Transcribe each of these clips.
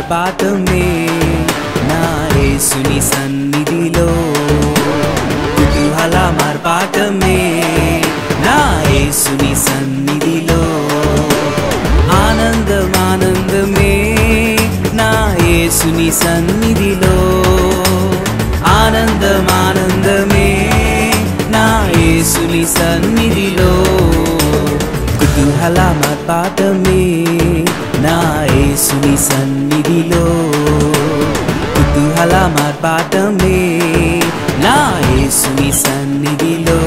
మార్పాటమే నా యేసుని సన్నిధిలో కుతూహల మార్పాటమే నా యేసుని సన్నిధిలో ఆనందమే నా యేసుని సన్నిధిలో ఆనందమే నా యేసుని సన్నిధిలో కుతూహల మార్పాటమే నా యేసుని సన్నిధిలో కుతూహల మార్పాటమే నా యేసుని సన్నిధిలో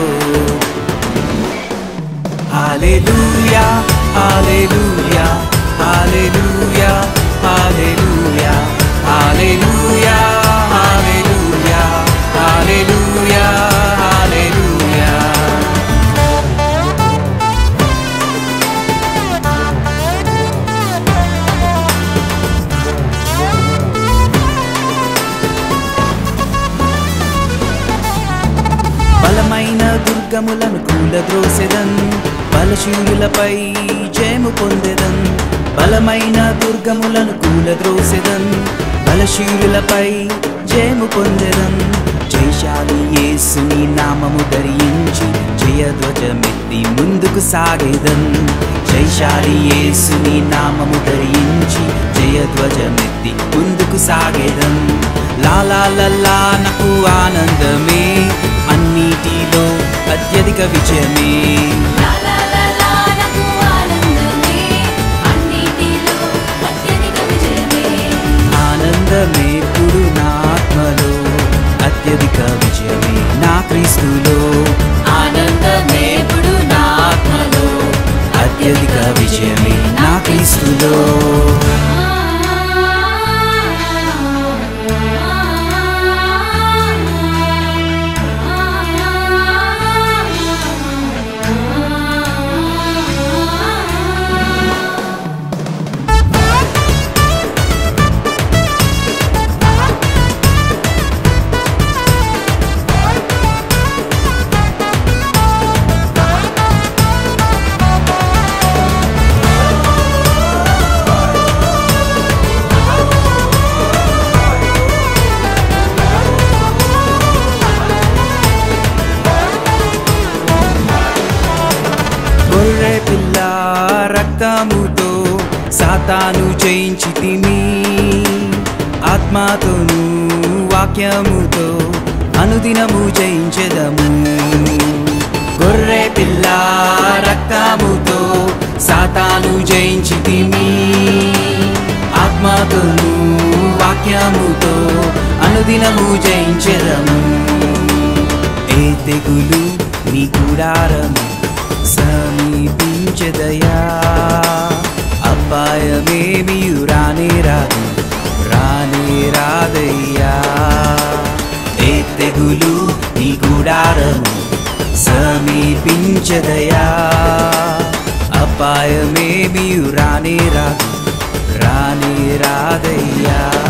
హల్లెలూయా హల్లెలూయా హల్లెలూయా హల్లెలూయా హల్లెలూయా హల్లెలూయా హల్లెలూయా హల్లెలూయా బలమైన దుర్గములను కూలద్రోసెదన్ బలశూరులపై జయము పొందెదన్ బలమైన దుర్గములను కూలద్రోసెదన్ బలశూరులపై జయము పొందెదన్ జయశాలి యేసుని నామము ధరించి జయధ్వజమెత్తి ముందుకు సాగేదన్ జయశాలి యేసుని నామము ధరించి జయధ్వజమెత్తి ముందుకు సాగేదన్ లాలా లల్లా నాకు ఆనందమే అన్నిటిలో అత్యధిక విజయమే ఆనందమే ఇప్పుడు నా ఆత్మలో అత్యధిక విజయమే నా క్రీస్తులో ఆనందమే ఇప్పుడు నా ఆత్మలో అత్యధిక విజయమే నా క్రీస్తులో రక్తముతో సాతాను జయించితిమి ఆత్మతోను వాక్యముతో అనుదినము జయించెదము గొర్రె పిల్ల రక్తముతో సాతాను జయించితిమి ఆత్మతోను వాక్యముతో అనుదినము జయించెదము ఏ తెగులు నీ గుడారము సమీపించదయా అపాయమేమియు రానే రాదయ్యా ఏ తెగులు నీ గుడారము సమీపించదయా అపాయమేమియు రానే రాదయ్యా